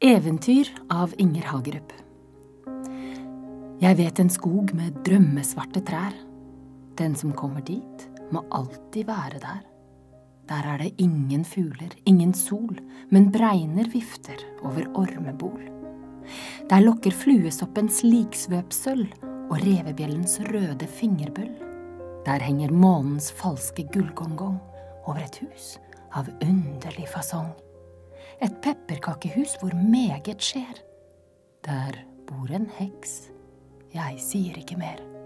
Eventyr av Inger Hagerup. Jeg vet en skog med drømmesvarte trær. Den som kommer dit, må alltid være der. Der er det ingen fugler, ingen sol, men bregner vifter over ormebol. Der lokker fluesoppens liksvøpsøl og revebjellens røde fingerbøll. Der henger månens falske gullgongong over et hus av underlig fasong. Et pepperkakehus hvor meget skjer. Der bor en heks, jeg sier ikke mer.